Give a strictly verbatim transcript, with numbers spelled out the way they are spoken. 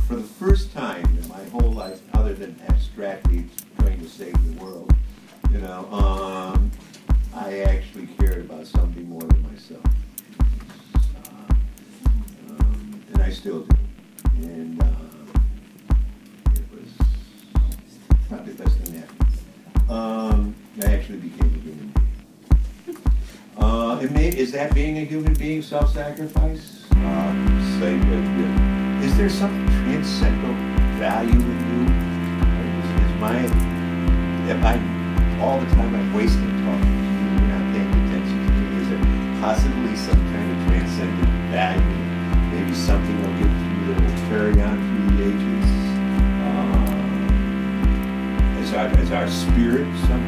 for the first time in my whole life, other than abstractly trying to save the world, you know, um, I actually cared about something more than myself. Uh, um, and I still do. And uh, it was probably the best thing that happened. Um, I actually became a human being. Uh, it may, is that being a human being self-sacrifice? Uh, say, uh, is there some transcendental value in you? Is, is my, am I, all the time I'm wasting talking to you, you're not paying attention to me? Is there possibly some kind of transcendent value? Maybe something will give to you that will carry on through the ages? Uh, as, our, as our spirit somehow?